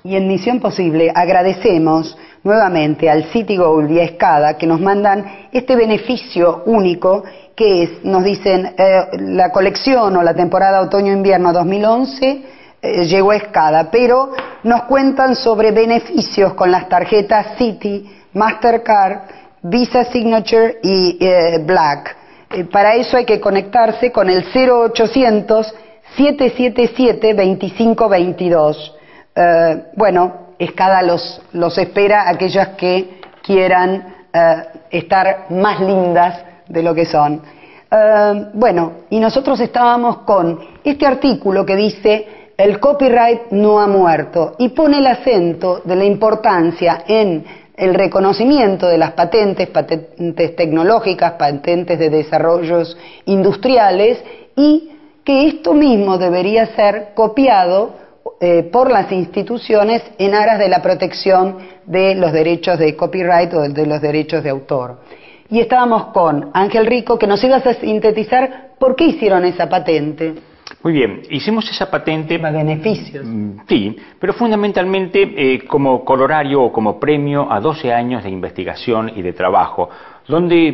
Y en Misión Posible agradecemos nuevamente al Citigold y a Escada que nos mandan este beneficio único que es, nos dicen, la colección o la temporada otoño-invierno 2011 llegó a Escada, pero nos cuentan sobre beneficios con las tarjetas Citi, Mastercard, Visa Signature y Black. Para eso hay que conectarse con el 0800 777 2522. Bueno, Escada los espera, aquellas que quieran estar más lindas de lo que son. Bueno, y nosotros estábamos con este artículo que dice: el copyright no ha muerto, y pone el acento de la importancia en el reconocimiento de las patentes, patentes tecnológicas, patentes de desarrollos industriales, y que esto mismo debería ser copiado por las instituciones en aras de la protección de los derechos de copyright o de los derechos de autor. Y estábamos con Ángel Rico, que nos ibas a sintetizar por qué hicieron esa patente. Muy bien, hicimos esa patente... Para beneficios. Sí, pero fundamentalmente como corolario o como premio a 12 años de investigación y de trabajo, donde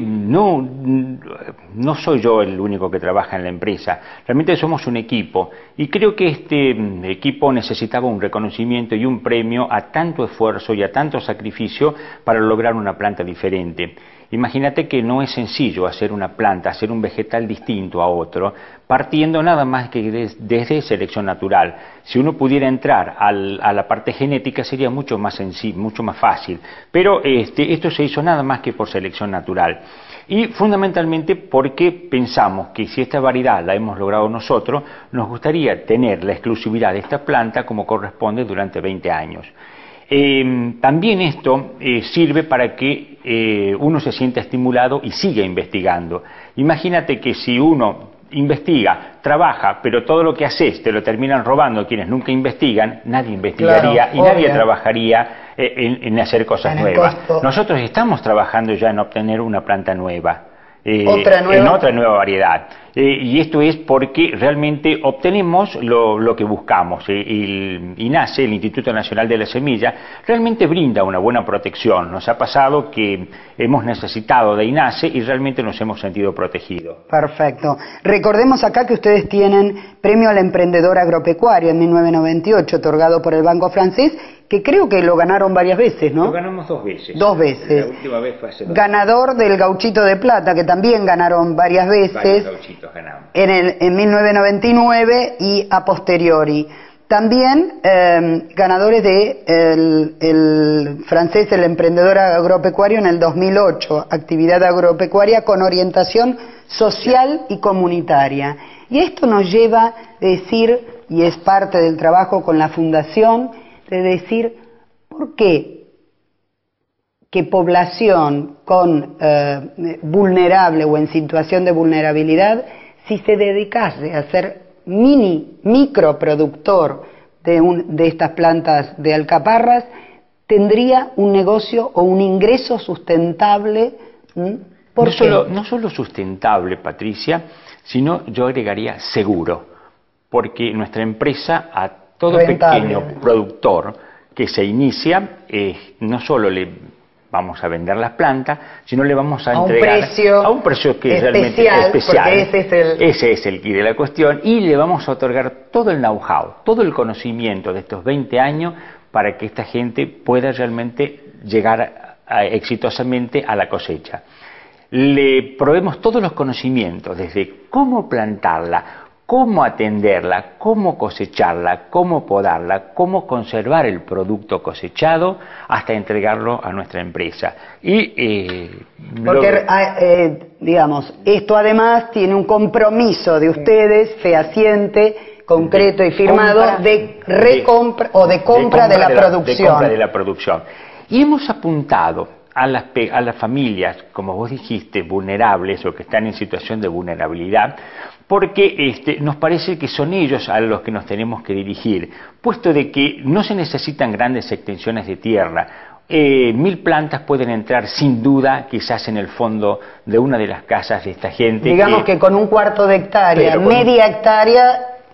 no soy yo el único que trabaja en la empresa, realmente somos un equipo, y creo que este equipo necesitaba un reconocimiento y un premio a tanto esfuerzo y a tanto sacrificio para lograr una planta diferente. Imagínate que no es sencillo hacer una planta, hacer un vegetal distinto a otro, partiendo nada más que desde selección natural. Si uno pudiera entrar a la parte genética sería mucho más sencillo, mucho más fácil, pero esto se hizo nada más que por selección natural. Y fundamentalmente porque pensamos que si esta variedad la hemos logrado nosotros, nos gustaría tener la exclusividad de esta planta como corresponde durante 20 años. También esto sirve para que uno se sienta estimulado y siga investigando. Imagínate que si uno investiga, trabaja, pero todo lo que haces te lo terminan robando quienes nunca investigan, nadie investigaría, claro, y nadie trabajaría en hacer cosas nuevas. Nosotros estamos trabajando ya en obtener una planta nueva. En otra nueva variedad. Y esto es porque realmente obtenemos lo que buscamos. El INASE, el Instituto Nacional de la Semilla, realmente brinda una buena protección. Nos ha pasado que hemos necesitado de INASE y realmente nos hemos sentido protegidos. Perfecto. Recordemos acá que ustedes tienen Premio al Emprendedor Agropecuario en 1998, otorgado por el Banco Francés, que creo que lo ganaron varias veces, ¿no? Lo ganamos 2 veces. 2 veces. La última vez fue hace 2 Ganador del Gauchito de Plata, que también ganaron varias veces. Varios gauchitos ganamos. En 1999 y a posteriori. También ganadores de el francés, el Emprendedor Agropecuario en el 2008, actividad agropecuaria con orientación social y comunitaria. Y esto nos lleva a decir, y es parte del trabajo con la Fundación, de decir, ¿por qué que población con vulnerable o en situación de vulnerabilidad, si se dedicase a ser microproductor de estas plantas de alcaparras, tendría un negocio o un ingreso sustentable? No solo sustentable, Patricia, sino yo agregaría seguro, porque nuestra empresa a todo pequeño productor que se inicia, no solo le vamos a vender las plantas, sino le vamos a entregar a un precio que realmente es especial. Ese es el quid de la cuestión, y le vamos a otorgar todo el know-how, todo el conocimiento de estos 20 años para que esta gente pueda realmente llegar exitosamente a la cosecha. Le proveemos todos los conocimientos, desde cómo plantarla, cómo atenderla, cómo cosecharla, cómo podarla, cómo conservar el producto cosechado hasta entregarlo a nuestra empresa. Porque, digamos, esto además tiene un compromiso de ustedes, fehaciente, concreto y firmado, de recompra o de compra de la producción. De compra de la producción. Y hemos apuntado a las familias, como vos dijiste, vulnerables o que están en situación de vulnerabilidad, porque nos parece que son ellos a los que nos tenemos que dirigir, puesto de que no se necesitan grandes extensiones de tierra. 1000 plantas pueden entrar sin duda quizás en el fondo de una de las casas de esta gente. Digamos que con un cuarto de hectárea, media hectárea,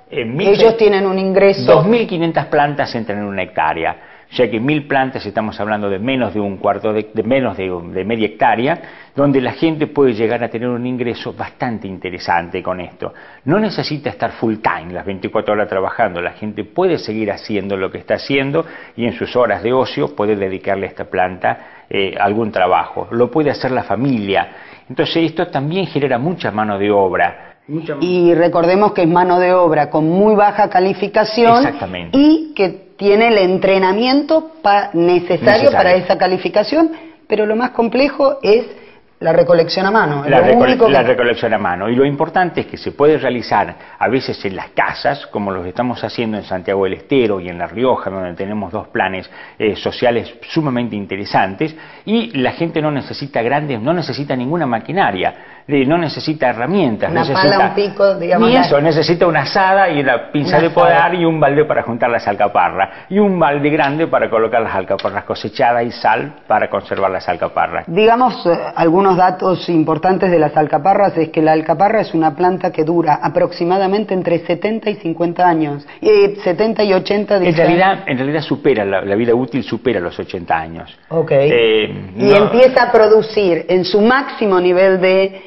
Ellos tienen un ingreso... 2.500 plantas entran en una hectárea. O sea que 1.000 plantas, estamos hablando de menos de un cuarto, de menos de media hectárea, donde la gente puede llegar a tener un ingreso bastante interesante con esto. No necesita estar full time, las 24 horas trabajando, la gente puede seguir haciendo lo que está haciendo y en sus horas de ocio puede dedicarle a esta planta algún trabajo. Lo puede hacer la familia. Entonces esto también genera mucha mano de obra. Y recordemos que es mano de obra con muy baja calificación. Exactamente. Y que tiene el entrenamiento necesario para esa calificación, pero lo más complejo es la recolección a mano. La recolección a mano. Y lo importante es que se puede realizar a veces en las casas, como lo estamos haciendo en Santiago del Estero y en La Rioja, donde tenemos dos planes sociales sumamente interesantes, y la gente no necesita no necesita ninguna maquinaria, no necesita herramientas. Una pala, un pico, digamos. Ni eso, necesita una azada y una pinza de podar y un balde para juntar las alcaparras. Y un balde grande para colocar las alcaparras cosechadas y sal para conservar las alcaparras. Digamos, algunos datos importantes de las alcaparras es que la alcaparra es una planta que dura aproximadamente entre 70 y 50 años. 70 y 80, en realidad supera, la vida útil supera los 80 años. Ok. Y empieza a producir en su máximo nivel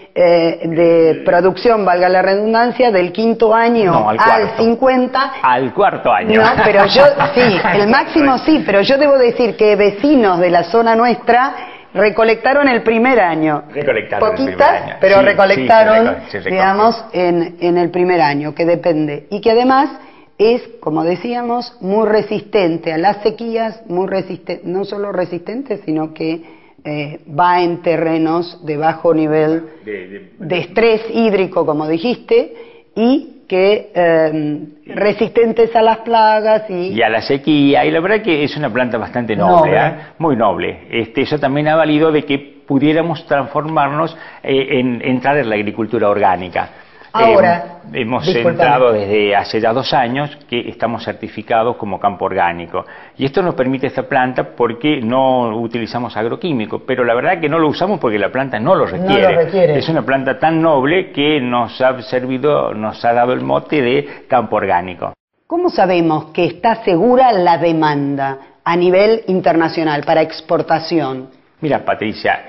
de producción, valga la redundancia, del quinto año al 50. Al cuarto año. No, pero sí, el máximo sí, pero yo debo decir que vecinos de la zona nuestra recolectaron el primer año. Recolectaron poquitas, el primer año. Pero recolectaron, se digamos, en el primer año, que depende. Y que además es, como decíamos, muy resistente a las sequías, muy resistente, no solo resistente, sino que va en terrenos de bajo nivel de estrés hídrico, como dijiste, y que resistentes a las plagas y a la sequía, y la verdad que es una planta bastante noble. Muy noble. Eso también ha valido de que pudiéramos transformarnos entrar en la agricultura orgánica. Ahora, hemos entrado desde hace ya 2 años que estamos certificados como campo orgánico. Y esto nos permite esta planta porque no utilizamos agroquímicos, pero la verdad que no lo usamos porque la planta no lo requiere. No lo requiere. Es una planta tan noble que nos ha dado el mote de campo orgánico. ¿Cómo sabemos que está segura la demanda a nivel internacional para exportación? Mira, Patricia,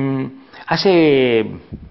hace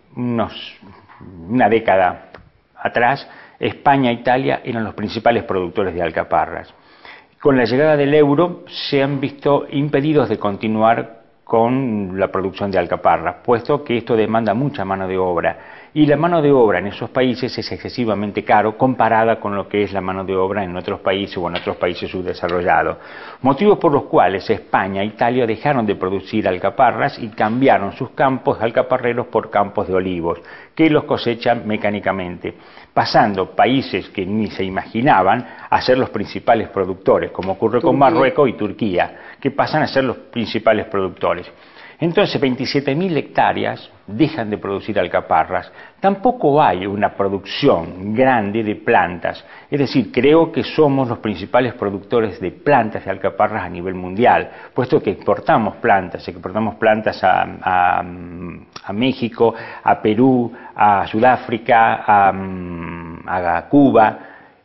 una década atrás, España e Italia eran los principales productores de alcaparras. Con la llegada del euro se han visto impedidos de continuar con la producción de alcaparras, puesto que esto demanda mucha mano de obra. Y la mano de obra en esos países es excesivamente caro comparada con lo que es la mano de obra en otros países o en otros países subdesarrollados. Motivos por los cuales España e Italia dejaron de producir alcaparras y cambiaron sus campos alcaparreros por campos de olivos, que los cosechan mecánicamente, pasando países que ni se imaginaban a ser los principales productores, como ocurre con Marruecos y Turquía, que pasan a ser los principales productores. Entonces 27.000 hectáreas dejan de producir alcaparras. Tampoco hay una producción grande de plantas. Es decir, creo que somos los principales productores de plantas de alcaparras a nivel mundial, puesto que exportamos plantas a México, a Perú, a Sudáfrica, a Cuba.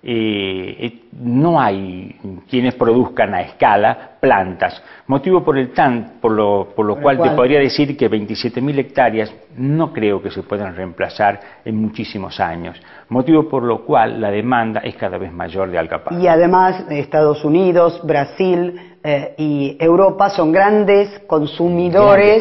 No hay quienes produzcan a escala plantas, motivo por lo cual te podría decir que 27.000 hectáreas no creo que se puedan reemplazar en muchísimos años, motivo por lo cual la demanda es cada vez mayor de alcaparras. Y además Estados Unidos, Brasil y Europa son grandes consumidores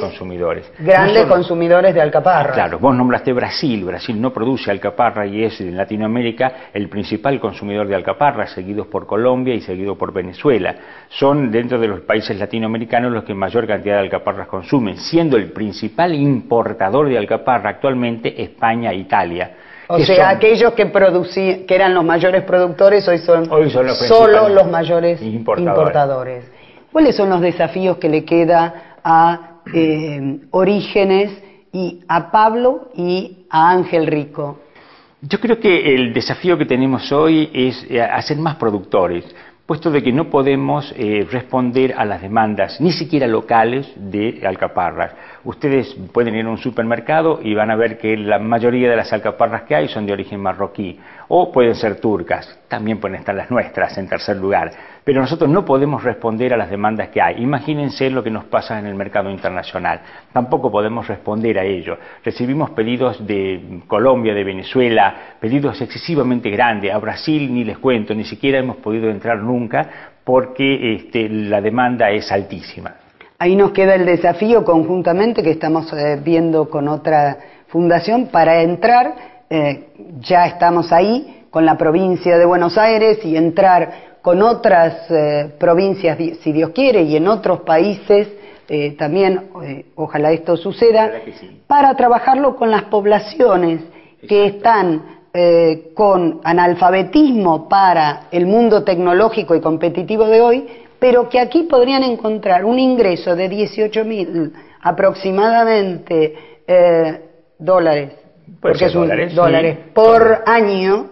de alcaparras. Claro, vos nombraste Brasil no produce alcaparra y es en Latinoamérica el principal consumidor de alcaparras, seguidos por Colombia y seguido por Venezuela. Son dentro de los países latinoamericanos los que mayor cantidad de alcaparras consumen, siendo el principal importador de alcaparra actualmente España e Italia. O sea, aquellos que eran los mayores productores hoy son solo los mayores importadores. ¿Cuáles son los desafíos que le queda a Orígenes y a Pablo y a Ángel Rico? Yo creo que el desafío que tenemos hoy es hacer más productores, puesto de que no podemos responder a las demandas, ni siquiera locales, de alcaparras. Ustedes pueden ir a un supermercado y van a ver que la mayoría de las alcaparras que hay son de origen marroquí, o pueden ser turcas. también pueden estar las nuestras en tercer lugar, pero nosotros no podemos responder a las demandas que hay. Imagínense lo que nos pasa en el mercado internacional, tampoco podemos responder a ello. Recibimos pedidos de Colombia, de Venezuela, pedidos excesivamente grandes, a Brasil ni les cuento, ni siquiera hemos podido entrar nunca porque la demanda es altísima. Ahí nos queda el desafío conjuntamente que estamos viendo con otra fundación para entrar, ya estamos ahí con la provincia de Buenos Aires y entrar con otras provincias, si Dios quiere, y en otros países también, ojalá esto suceda, sí, para trabajarlo con las poblaciones que están con analfabetismo para el mundo tecnológico y competitivo de hoy, pero que aquí podrían encontrar un ingreso de 18.000 aproximadamente dólares, porque es dólares sí, por año,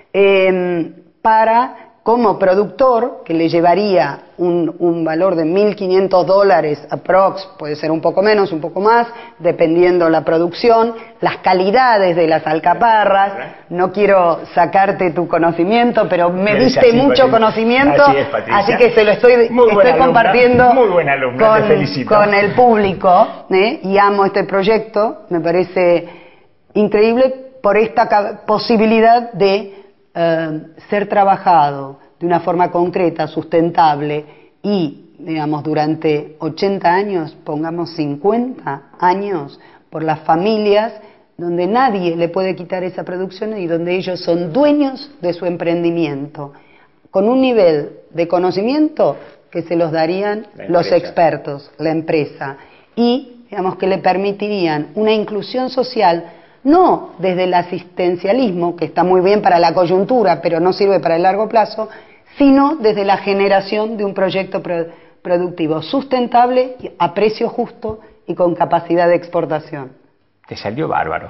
para como productor, que le llevaría un valor de $1.500 aprox, puede ser un poco menos, un poco más, dependiendo la producción, las calidades de las alcaparras. No quiero sacarte tu conocimiento, pero me diste mucho conocimiento, así que se lo estoy compartiendo muy buena alumna, te felicito, con el público, y amo este proyecto, me parece increíble por esta posibilidad de ser trabajado de una forma concreta, sustentable y, digamos, durante 80 años, pongamos 50 años, por las familias donde nadie le puede quitar esa producción y donde ellos son dueños de su emprendimiento, con un nivel de conocimiento que se los darían los expertos, la empresa, y, digamos, que le permitirían una inclusión social, no desde el asistencialismo, que está muy bien para la coyuntura, pero no sirve para el largo plazo, sino desde la generación de un proyecto productivo sustentable, a precio justo y con capacidad de exportación. Te salió bárbaro.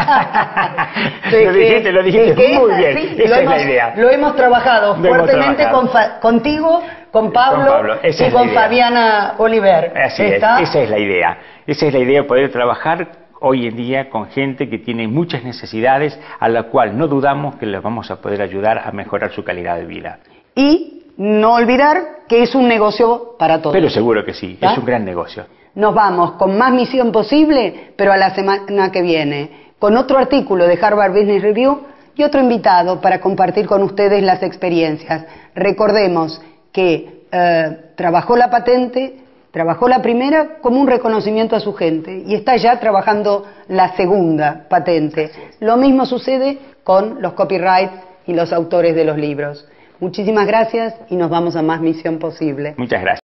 Lo dijiste muy bien. Sí, esa es la idea. Lo hemos trabajado fuertemente contigo, con Pablo y con Fabiana Oliver. Así es, esa es la idea. Esa es la idea, poder trabajar hoy en día con gente que tiene muchas necesidades, a la cual no dudamos que les vamos a poder ayudar a mejorar su calidad de vida. Y no olvidar que es un negocio para todos. Pero seguro que sí, es un gran negocio. Nos vamos con más Misión Posible, pero a la semana que viene, con otro artículo de Harvard Business Review y otro invitado para compartir con ustedes las experiencias. Recordemos que trabajó la patente, trabajó la primera como un reconocimiento a su gente y está ya trabajando la segunda patente. Lo mismo sucede con los copyrights y los autores de los libros. Muchísimas gracias y nos vamos a más Misión Posible. Muchas gracias.